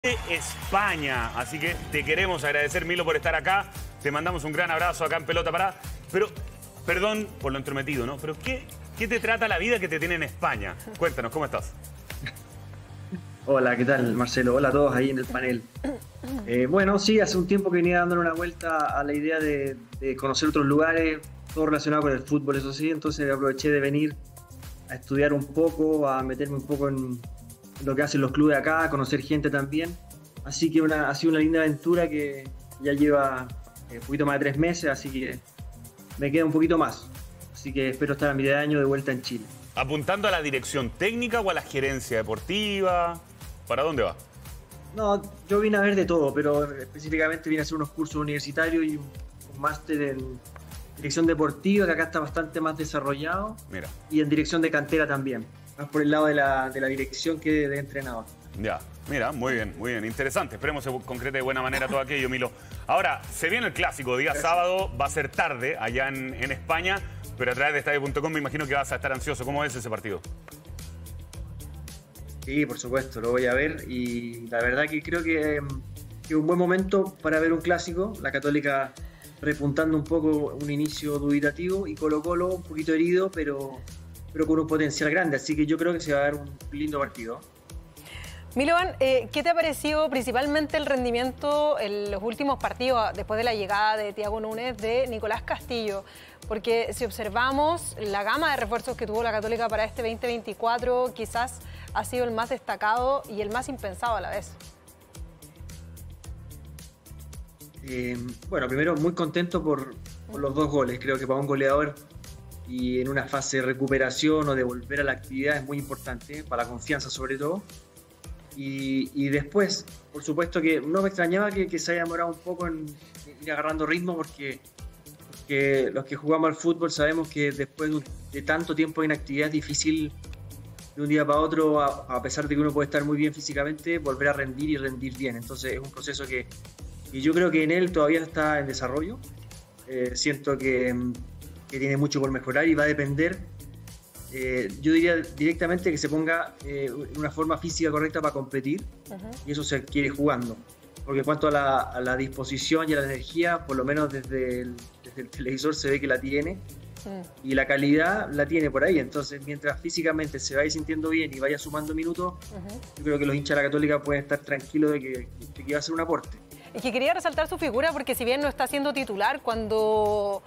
de España. Así que te queremos agradecer, Milo, por estar acá. Te mandamos un gran abrazo acá en Pelota Parada. Pero, perdón por lo entrometido, ¿no? Pero ¿qué te trata la vida que te tiene en España? Cuéntanos, ¿cómo estás? Hola, ¿qué tal, Marcelo? Hola a todos ahí en el panel. Bueno, sí, hace un tiempo que venía dándole una vuelta a la idea de conocer otros lugares, todo relacionado con el fútbol, eso sí, entonces aproveché de venir a estudiar un poco, a meterme un poco en lo que hacen los clubes acá, a conocer gente también. Así que ha sido una linda aventura que ya lleva un poquito más de 3 meses, así que me queda un poquito más. Así que espero estar a mitad de año de vuelta en Chile. ¿Apuntando a la dirección técnica o a la gerencia deportiva? ¿Para dónde va? No, yo vine a ver de todo, pero específicamente vine a hacer unos cursos universitarios y un máster en dirección deportiva, que acá está bastante más desarrollado. Mira. Y en dirección de cantera también, más por el lado de la dirección que de entrenador. Ya, mira, muy bien, muy bien. Interesante. Esperemos se concrete de buena manera todo aquello, Milo. Ahora, se viene el clásico, día sábado, va a ser tarde allá en España, pero a través de estadio.com me imagino que vas a estar ansioso. ¿Cómo es ese partido? Sí, por supuesto, lo voy a ver y la verdad que creo que es un buen momento para ver un clásico. La Católica repuntando un poco un inicio dubitativo y Colo-Colo un poquito herido, pero con un potencial grande. Así que yo creo que se va a dar un lindo partido. Milovan, ¿qué te ha parecido principalmente el rendimiento en los últimos partidos después de la llegada de Thiago Núñez de Nicolás Castillo? Porque si observamos la gama de refuerzos que tuvo la Católica para este 2024, quizás ha sido el más destacado y el más impensado a la vez. Bueno, primero muy contento por los 2 goles. Creo que para un goleador y en una fase de recuperación o de volver a la actividad es muy importante, para la confianza sobre todo. Y después, por supuesto que no me extrañaba que se haya demorado un poco en ir agarrando ritmo porque los que jugamos al fútbol sabemos que después de tanto tiempo de inactividad es difícil de un día para otro, a pesar de que uno puede estar muy bien físicamente, volver a rendir y rendir bien. Entonces es un proceso que yo creo que en él todavía está en desarrollo. Siento que tiene mucho por mejorar y va a depender, yo diría directamente que se ponga en una forma física correcta para competir, y eso se adquiere jugando. Porque en cuanto a la disposición y a la energía, por lo menos desde el televisor se ve que la tiene, y la calidad la tiene por ahí. Entonces, mientras físicamente se vaya sintiendo bien y vaya sumando minutos, yo creo que los hinchas de la Católica pueden estar tranquilos de que va a ser un aporte. Es que quería resaltar su figura porque si bien no está siendo titular cuando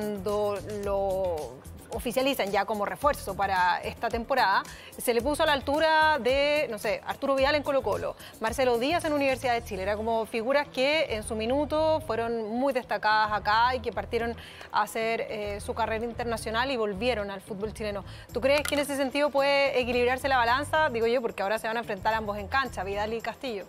lo oficializan ya como refuerzo para esta temporada, se le puso a la altura de, no sé, Arturo Vidal en Colo-Colo, Marcelo Díaz en Universidad de Chile. Era como figuras que en su minuto fueron muy destacadas acá y que partieron a hacer su carrera internacional y volvieron al fútbol chileno. ¿Tú crees que en ese sentido puede equilibrarse la balanza? Digo yo, porque ahora se van a enfrentar ambos en cancha, Vidal y Castillo.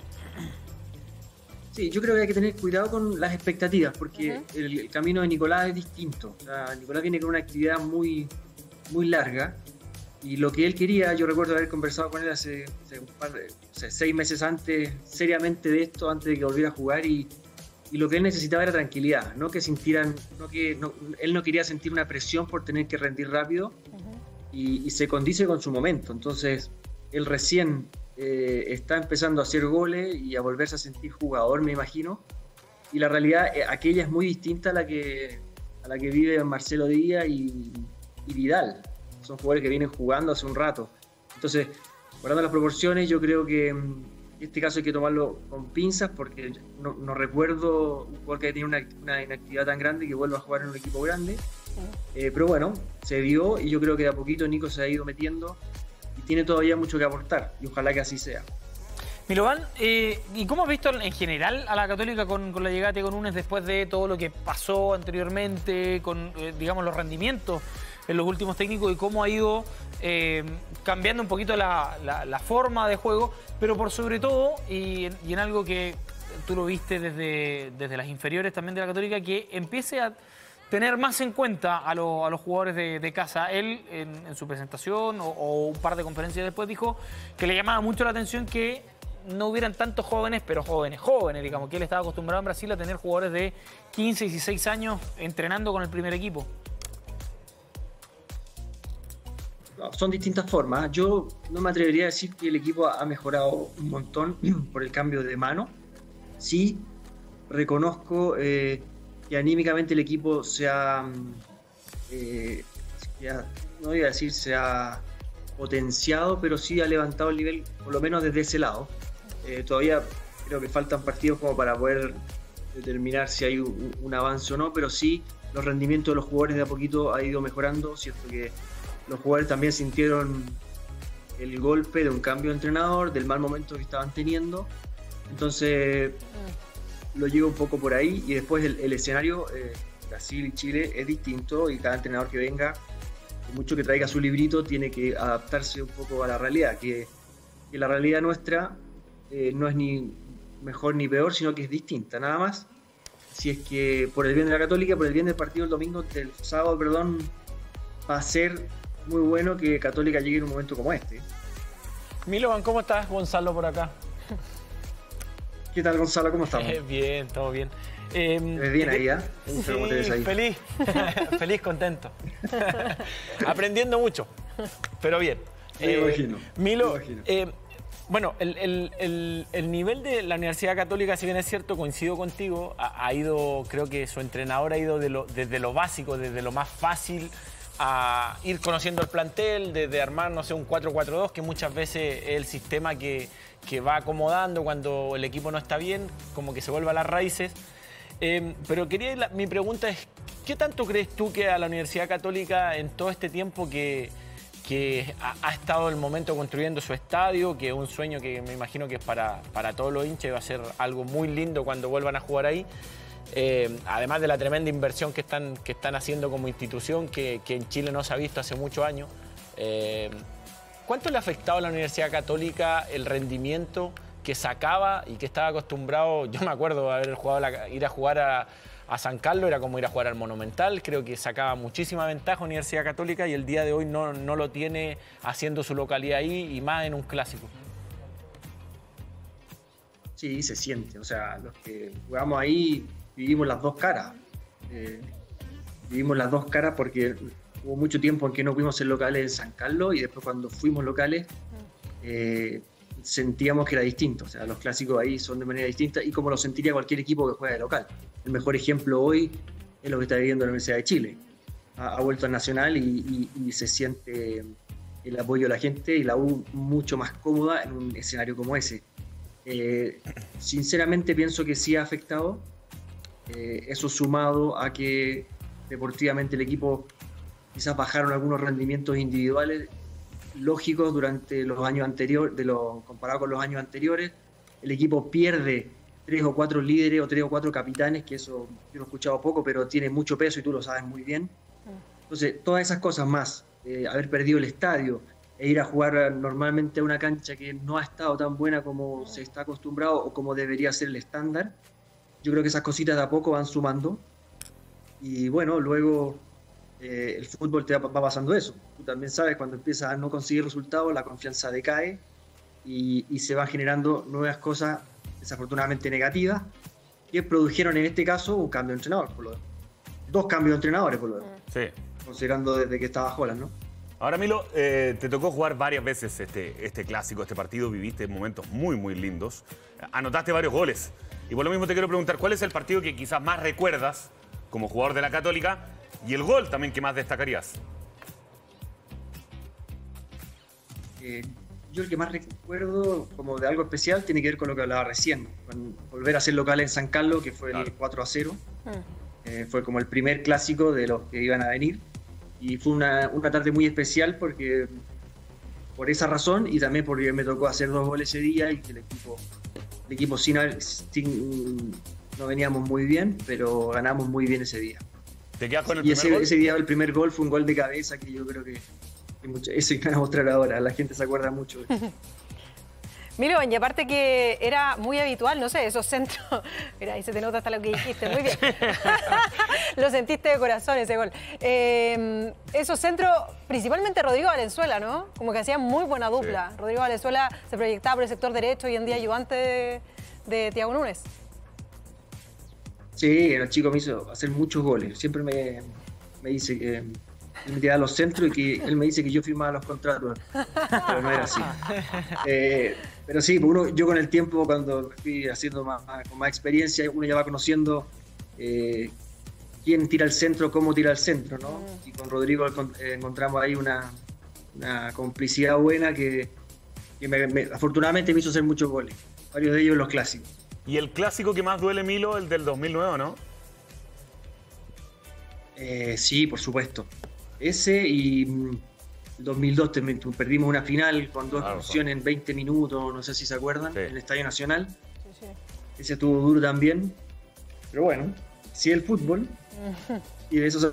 Sí, yo creo que hay que tener cuidado con las expectativas, porque el camino de Nicolás es distinto. O sea, Nicolás viene con una actividad muy, muy larga, y lo que él quería, yo recuerdo haber conversado con él hace 6 meses antes, seriamente de esto, antes de que volviera a jugar, y lo que él necesitaba era tranquilidad, no que sintieran, él no quería sentir una presión por tener que rendir rápido, y se condice con su momento. Entonces, él recién está empezando a hacer goles y a volverse a sentir jugador, me imagino, y la realidad aquella es muy distinta a la que vive Marcelo Díaz y Vidal. Son jugadores que vienen jugando hace un rato. Entonces, guardando las proporciones, yo creo que en este caso hay que tomarlo con pinzas, porque no recuerdo un jugador que tiene una inactividad tan grande que vuelva a jugar en un equipo grande. Pero bueno, se dio, y yo creo que de a poquito Nico se ha ido metiendo y tiene todavía mucho que aportar, y ojalá que así sea. Milovan, ¿y cómo has visto en general a la Católica con la llegada de Thiago Núñez después de todo lo que pasó anteriormente, con digamos los rendimientos en los últimos técnicos, y cómo ha ido cambiando un poquito la forma de juego, pero por sobre todo, y en algo que tú lo viste desde las inferiores también de la Católica, que empiece a tener más en cuenta a los jugadores de casa? Él, en su presentación o un par de conferencias después, dijo que le llamaba mucho la atención que no hubieran tantos jóvenes, pero jóvenes, digamos, que él estaba acostumbrado en Brasil a tener jugadores de 15, 16 años entrenando con el primer equipo. No, son distintas formas. Yo no me atrevería a decir que el equipo ha mejorado un montón por el cambio de mano. Sí, reconozco que anímicamente el equipo no iba a decir se ha potenciado, pero sí ha levantado el nivel, por lo menos desde ese lado. Todavía creo que faltan partidos como para poder determinar si hay un avance o no, pero sí los rendimientos de los jugadores de a poquito ha ido mejorando. Cierto que los jugadores también sintieron el golpe de un cambio de entrenador, del mal momento que estaban teniendo. Entonces lo llevo un poco por ahí, y después el escenario, Brasil y Chile, es distinto, y cada entrenador que venga, por mucho que traiga su librito, tiene que adaptarse un poco a la realidad, que la realidad nuestra no es ni mejor ni peor, sino que es distinta, nada más. Si es que por el bien de la Católica, por el bien del partido del sábado, perdón, va a ser muy bueno que Católica llegue en un momento como este. Milovan, ¿cómo estás? Gonzalo por acá. ¿Qué tal, Gonzalo? ¿Cómo estamos? Bien, todo bien. ¿Te ves bien ahí, ya? Sí, feliz, feliz, contento. Aprendiendo mucho, pero bien. Me imagino. Milo, bueno, el nivel de la Universidad Católica, si bien es cierto, coincido contigo, ha ido, creo que su entrenador ha ido desde lo básico, desde lo más fácil, a ir conociendo el plantel, desde armar, no sé, un 4-4-2, que muchas veces es el sistema que va acomodando cuando el equipo no está bien, como que se vuelve a las raíces. Pero mi pregunta es, ¿qué tanto crees tú que a la Universidad Católica en todo este tiempo que ha estado el momento construyendo su estadio, que es un sueño que me imagino que es para todos los hinchas, va a ser algo muy lindo cuando vuelvan a jugar ahí, además de la tremenda inversión que están haciendo como institución, que en Chile no se ha visto hace muchos años? ¿Cuánto le ha afectado a la Universidad Católica el rendimiento que sacaba y que estaba acostumbrado? Yo me acuerdo de ir a jugar a San Carlos, era como ir a jugar al Monumental. Creo que sacaba muchísima ventaja Universidad Católica, y el día de hoy no lo tiene haciendo su localidad ahí, y más en un clásico. Sí, se siente. O sea, los que jugamos ahí vivimos las dos caras. Vivimos las dos caras porque hubo mucho tiempo en que no fuimos ser locales en San Carlos, y después cuando fuimos locales sentíamos que era distinto. O sea, los clásicos ahí son de manera distinta, y como lo sentiría cualquier equipo que juega de local. El mejor ejemplo hoy es lo que está viviendo la Universidad de Chile. Ha vuelto al Nacional y se siente el apoyo de la gente, y la U mucho más cómoda en un escenario como ese. Sinceramente pienso que sí ha afectado, eso sumado a que deportivamente el equipo quizás bajaron algunos rendimientos individuales lógicos durante los años anteriores, comparado con los años anteriores. El equipo pierde 3 o 4 líderes o 3 o 4 capitanes, que eso yo lo he escuchado poco, pero tiene mucho peso y tú lo sabes muy bien. Entonces, todas esas cosas más, haber perdido el estadio e ir a jugar normalmente a una cancha que no ha estado tan buena como se está acostumbrado o como debería ser el estándar, yo creo que esas cositas de a poco van sumando. Y bueno, luego el fútbol te va pasando eso. Tú también sabes, cuando empiezas a no conseguir resultados, la confianza decae y se van generando nuevas cosas desafortunadamente negativas, que produjeron en este caso un cambio de entrenador, dos cambios de entrenadores, por lo menos. Sí. Considerando desde que estaba Holland, ¿no? Ahora, Milo, te tocó jugar varias veces este clásico, este partido, viviste momentos muy, muy lindos, anotaste varios goles, y por lo mismo te quiero preguntar, ¿cuál es el partido que quizás más recuerdas como jugador de la Católica, y el gol también que más destacarías? Yo el que más recuerdo como de algo especial tiene que ver con lo que hablaba recién, con volver a ser local en San Carlos, que fue el 4-0. Fue como el primer clásico de los que iban a venir, y fue una tarde muy especial porque por esa razón, y también porque me tocó hacer 2 goles ese día, y que el equipo no veníamos muy bien, pero ganamos muy bien ese día. ¿Te quedas con el y primer gol? Ese día el primer gol fue un gol de cabeza que yo creo que eso iban a mostrar ahora, la gente se acuerda mucho de eso. Milo, y aparte que era muy habitual, no sé, esos centros, mira, ahí se te nota hasta lo que dijiste, muy bien, lo sentiste de corazón ese gol. Esos centros, principalmente Rodrigo Valenzuela, ¿no? Como que hacían muy buena dupla. Sí. Rodrigo Valenzuela se proyectaba por el sector derecho, hoy en día ayudante de Thiago Núñez. Sí, el chico me hizo hacer muchos goles, siempre me dice y me tiraba a los centros y que él me dice que yo firmaba los contratos, pero no era así. Pero sí, yo con el tiempo, cuando fui haciendo con más experiencia, uno ya va conociendo quién tira al centro, cómo tira al centro, ¿no? Y con Rodrigo encontramos ahí una complicidad buena que afortunadamente me hizo hacer muchos goles, varios de ellos los clásicos. ¿Y el clásico que más duele, Milo, el del 2009, no? Sí, por supuesto. Ese y el 2002 perdimos una final con dos expulsiones en 20 minutos, no sé si se acuerdan, en el Estadio Nacional. Sí. Ese estuvo duro también. Pero bueno, sí el fútbol. Y de eso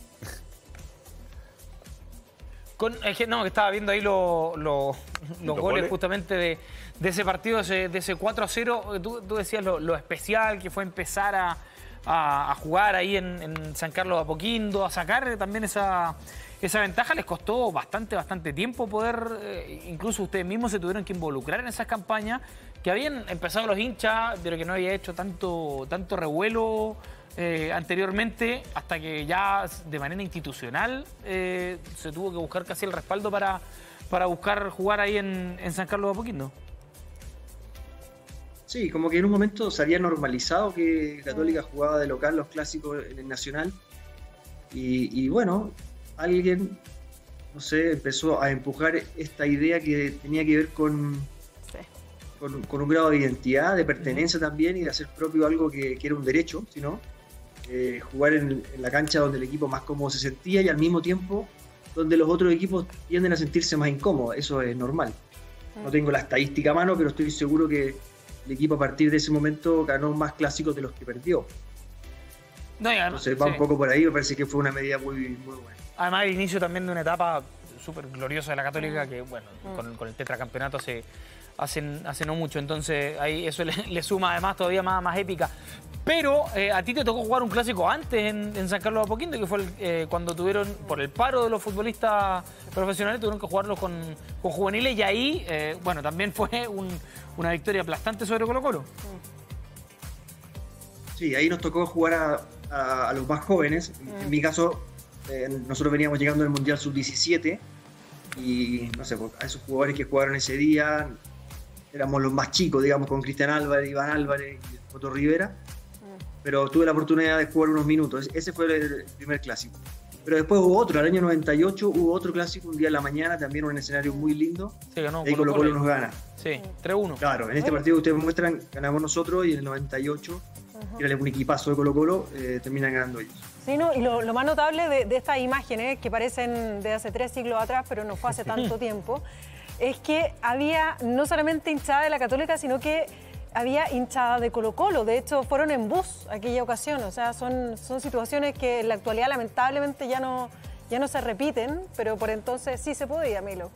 que estaba viendo ahí los goles justamente de ese partido, de ese 4-0. Tú decías lo especial que fue empezar a jugar ahí en San Carlos de Apoquindo, a sacar también esa ventaja. Les costó bastante tiempo poder, incluso ustedes mismos se tuvieron que involucrar en esas campañas que habían empezado los hinchas, pero que no había hecho tanto revuelo anteriormente, hasta que ya de manera institucional se tuvo que buscar casi el respaldo para buscar jugar ahí en San Carlos de Apoquindo. Sí, como que en un momento se había normalizado que Católica jugaba de local los clásicos en el Nacional y bueno, alguien, no sé, empezó a empujar esta idea que tenía que ver con un grado de identidad, de pertenencia también y de hacer propio algo que era un derecho, sino jugar en la cancha donde el equipo más cómodo se sentía y al mismo tiempo donde los otros equipos tienden a sentirse más incómodos. Eso es normal. No tengo la estadística a mano, pero estoy seguro que el equipo a partir de ese momento ganó más clásicos de los que perdió. Entonces va un poco por ahí, me parece que fue una medida muy buena. Además el inicio también de una etapa súper gloriosa de la Católica que, bueno, con el tetracampeonato hace no mucho, entonces ahí eso le suma además todavía más épica. Pero a ti te tocó jugar un clásico antes en San Carlos de Apoquindo, que fue cuando tuvieron, por el paro de los futbolistas profesionales, tuvieron que jugarlos con juveniles y ahí, bueno, también fue una victoria aplastante sobre Colo-Colo. Sí, ahí nos tocó jugar a los más jóvenes. En mi caso, nosotros veníamos llegando al Mundial Sub-17 y, no sé, a esos jugadores que jugaron ese día, éramos los más chicos, digamos, con Cristian Álvarez, Iván Álvarez y Coto Rivera. Pero tuve la oportunidad de jugar unos minutos. Ese fue el primer clásico. Pero después hubo otro, al año 98 hubo otro clásico, un día en la mañana, también un escenario muy lindo. Sí, ganó y ahí Colo-Colo nos gana. Sí, 3-1. Claro, en este partido que ustedes muestran, ganamos nosotros y en el 98, que era un equipazo de Colo-Colo, terminan ganando ellos. Sí, no, y lo más notable de estas imágenes, que parecen de hace 3 siglos atrás, pero no fue hace tanto tiempo, es que había no solamente hinchada de la Católica, sino que había hinchada de Colo-Colo. De hecho, fueron en bus aquella ocasión. O sea, son situaciones que en la actualidad lamentablemente ya no se repiten, pero por entonces sí se podía, Milo.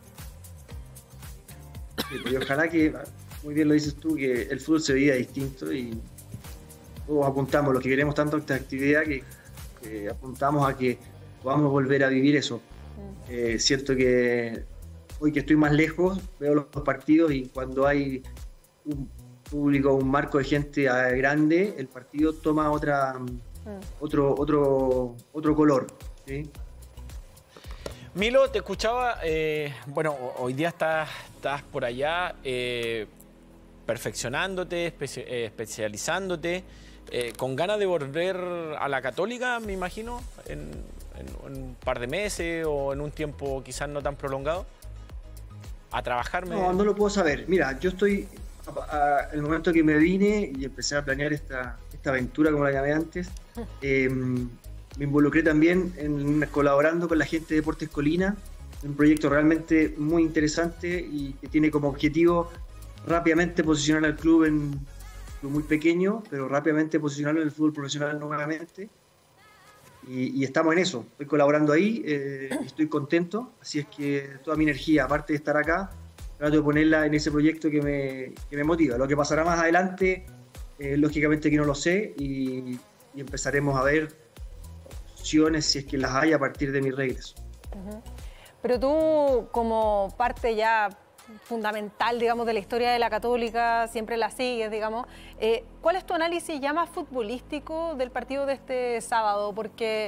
Sí, y ojalá que, muy bien lo dices tú, que el fútbol se veía distinto y todos apuntamos, los que queremos tanto esta actividad, que apuntamos a que podamos volver a vivir eso. Siento que hoy que estoy más lejos, veo los partidos y cuando hay un público, un marco de gente grande, el partido toma otro color, ¿sí? Milo, te escuchaba, bueno, hoy día estás por allá perfeccionándote, especializándote, con ganas de volver a la Católica, me imagino, en un par de meses o en un tiempo quizás no tan prolongado, a trabajar. No lo puedo saber. Mira, yo estoy, el momento que me vine y empecé a planear esta aventura, como la llamé antes, me involucré también colaborando con la gente de Deportes Colina, un proyecto realmente muy interesante y que tiene como objetivo rápidamente posicionar al club en un club muy pequeño, pero rápidamente posicionarlo en el fútbol profesional nuevamente. Y estamos en eso, estoy colaborando ahí, estoy contento, así es que toda mi energía, aparte de estar acá, trato de ponerla en ese proyecto que me motiva. Lo que pasará más adelante, lógicamente que no lo sé, y empezaremos a ver opciones, si es que las hay, a partir de mi regreso. Pero tú, como parte ya fundamental, digamos, de la historia de la Católica, siempre la sigues, digamos, ¿cuál es tu análisis ya más futbolístico del partido de este sábado? Porque,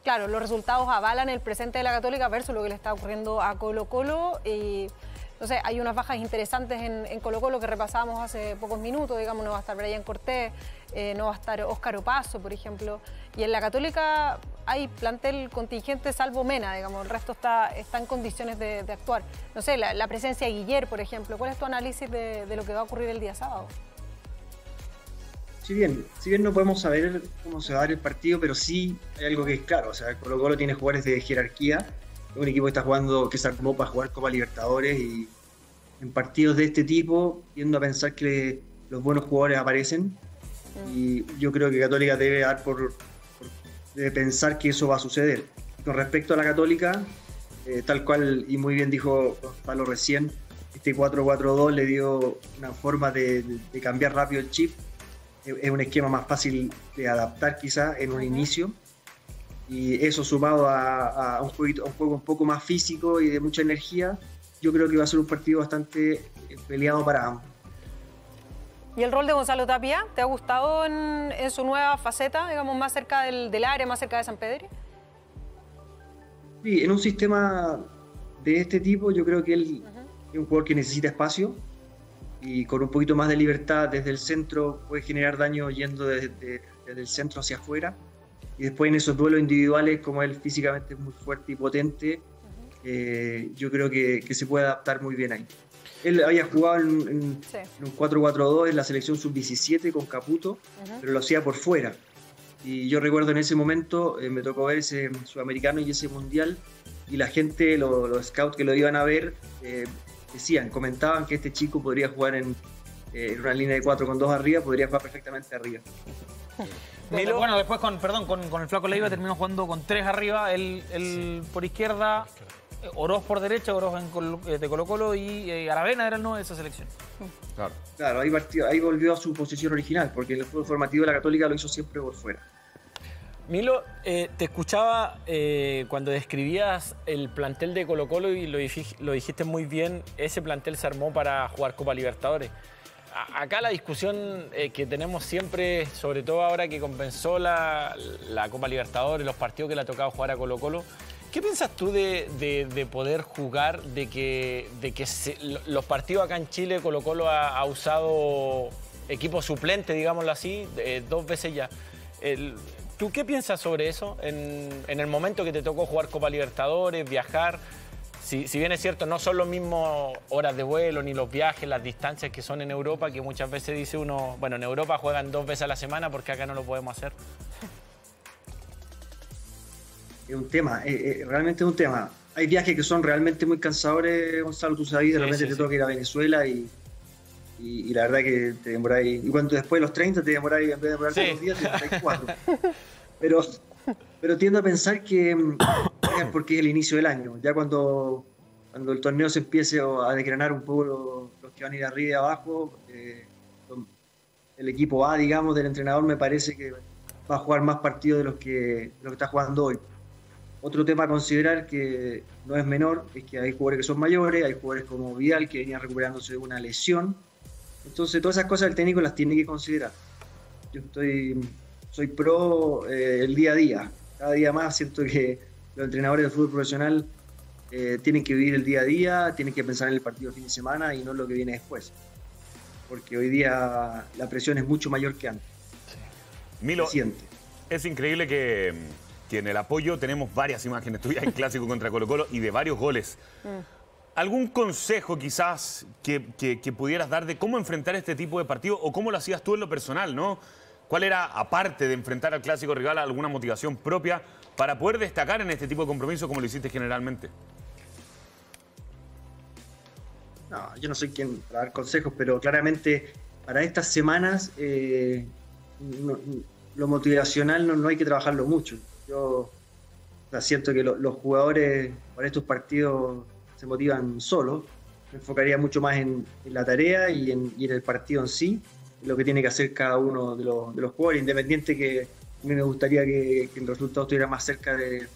claro, los resultados avalan el presente de la Católica versus lo que le está ocurriendo a Colo-Colo. Y no sé, hay unas bajas interesantes en Colo-Colo que repasábamos hace pocos minutos. Digamos, no va a estar Brian Cortés, no va a estar Óscar Opaso, por ejemplo. Y en la Católica hay plantel contingente salvo Mena, digamos, el resto está en condiciones de actuar. No sé, la presencia de Guiller, por ejemplo. ¿Cuál es tu análisis de lo que va a ocurrir el día sábado? Si bien no podemos saber cómo se va a dar el partido, pero sí hay algo que es claro. O sea, Colo-Colo tiene jugadores de jerarquía. Es un equipo que está jugando, que se armó para jugar Copa Libertadores, y en partidos de este tipo tiendo a pensar que los buenos jugadores aparecen. Y yo creo que Católica debe dar debe pensar que eso va a suceder. Con respecto a la Católica, tal cual y muy bien dijo Gonzalo recién, este 4-4-2 le dio una forma de cambiar rápido el chip. Es un esquema más fácil de adaptar quizás en un inicio, y eso sumado a un juego un poco más físico y de mucha energía, yo creo que va a ser un partido bastante peleado para ambos. ¿Y el rol de Gonzalo Tapia te ha gustado en su nueva faceta, digamos, más cerca del área, más cerca de San Pedro? Sí, en un sistema de este tipo yo creo que él es un jugador que necesita espacio, y con un poquito más de libertad desde el centro puede generar daño yendo desde el centro hacia afuera, y después en esos duelos individuales, como él físicamente es muy fuerte y potente, yo creo que se puede adaptar muy bien ahí. Él había jugado en un 4-4-2 en la selección sub-17 con Caputo, pero lo hacía por fuera, y yo recuerdo en ese momento me tocó ver ese sudamericano y ese mundial, y la gente, los scouts que lo iban a ver, comentaban que este chico podría jugar en una línea de 4 con 2 arriba, podría jugar perfectamente arriba. Bueno, después con el Flaco Leiva terminó jugando con 3 arriba, él por izquierda, Oroz por derecha, Oroz de Colo-Colo, y Aravena era el 9 de esa selección. Claro, ahí volvió a su posición original, porque el fútbol formativo de la Católica lo hizo siempre por fuera. Milo, te escuchaba cuando describías el plantel de Colo-Colo, y lo dijiste muy bien. Ese plantel se armó para jugar Copa Libertadores. Acá la discusión que tenemos siempre, sobre todo ahora que compensó la Copa Libertadores, los partidos que le ha tocado jugar a Colo-Colo, ¿qué piensas tú de poder jugar, de que los partidos acá en Chile, Colo-Colo ha usado equipo suplente, digámoslo así, 2 veces ya? ¿Tú qué piensas sobre eso en el momento que te tocó jugar Copa Libertadores, viajar? Si bien es cierto, no son los mismos horas de vuelo, ni los viajes, las distancias que son en Europa, que muchas veces dice uno, bueno, en Europa juegan 2 veces a la semana porque acá no lo podemos hacer. Es un tema, realmente es un tema. Hay viajes que son realmente muy cansadores, Gonzalo, tú sabes, de repente te toca ir a Venezuela y la verdad que te demoráis, y cuando después de los 30 te demoráis, en vez de demorar todos los días, te demoráis 4. Pero tiendo a pensar que es porque es el inicio del año. Ya cuando el torneo se empiece a desgranar un poco los que van a ir arriba y abajo, el equipo A, digamos, del entrenador, me parece que va a jugar más partidos de lo que está jugando hoy. Otro tema a considerar que no es menor es que hay jugadores que son mayores, hay jugadores como Vidal que venían recuperándose de una lesión. Entonces todas esas cosas el técnico las tiene que considerar. Yo soy pro el día a día. Cada día más siento que los entrenadores del fútbol profesional tienen que vivir el día a día, tienen que pensar en el partido de fin de semana y no en lo que viene después. Porque hoy día la presión es mucho mayor que antes. Milo, es increíble que en el apoyo tenemos varias imágenes tuyas en clásico contra Colo-Colo y de varios goles. ¿Algún consejo quizás que pudieras dar de cómo enfrentar este tipo de partido o cómo lo hacías tú en lo personal, ¿no? ¿Cuál era, aparte de enfrentar al clásico rival, alguna motivación propia para poder destacar en este tipo de compromisos como lo hiciste generalmente? No, yo no soy quien para dar consejos, pero claramente para estas semanas lo motivacional no hay que trabajarlo mucho. Yo siento que los jugadores para estos partidos se motivan solos. Me enfocaría mucho más en la tarea y en el partido en sí, lo que tiene que hacer cada uno de los jugadores, independiente que a mí me gustaría que el resultado estuviera más cerca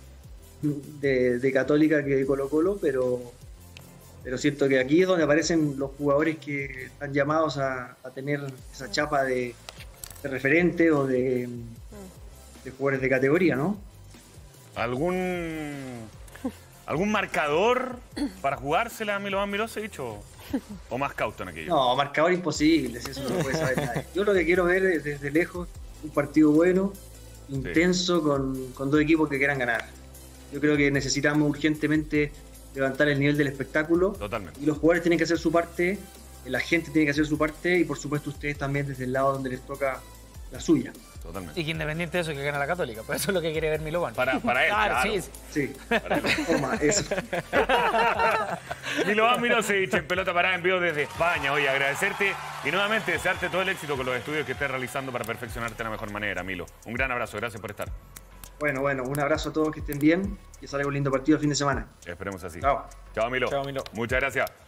de Católica que de Colo-Colo, pero siento que aquí es donde aparecen los jugadores que están llamados a tener esa chapa de referente o de jugadores de categoría, ¿no? ¿Algún marcador para jugársela a Milovan Milosevic o más cauto en aquello? No, marcador imposible, eso no puede saber nadie. Yo lo que quiero ver es desde lejos un partido bueno, intenso, con dos equipos que quieran ganar. Yo creo que necesitamos urgentemente levantar el nivel del espectáculo. Totalmente. Y los jugadores tienen que hacer su parte, la gente tiene que hacer su parte y por supuesto ustedes también desde el lado donde les toca la suya. Totalmente. Y que independiente de eso, que gana la Católica. Pues eso es lo que quiere ver Milovan. Para él, claro. Sí. Sí, Para él. toma, eso. Milovan Milosevic en pelota parada en vivo desde España. Oye, agradecerte y nuevamente desearte todo el éxito con los estudios que estés realizando para perfeccionarte de la mejor manera, Milo. Un gran abrazo, gracias por estar. Bueno, un abrazo a todos, que estén bien, que salga un lindo partido el fin de semana. Esperemos así. Chao. Chao, Milo. Chao, Milo. Muchas gracias.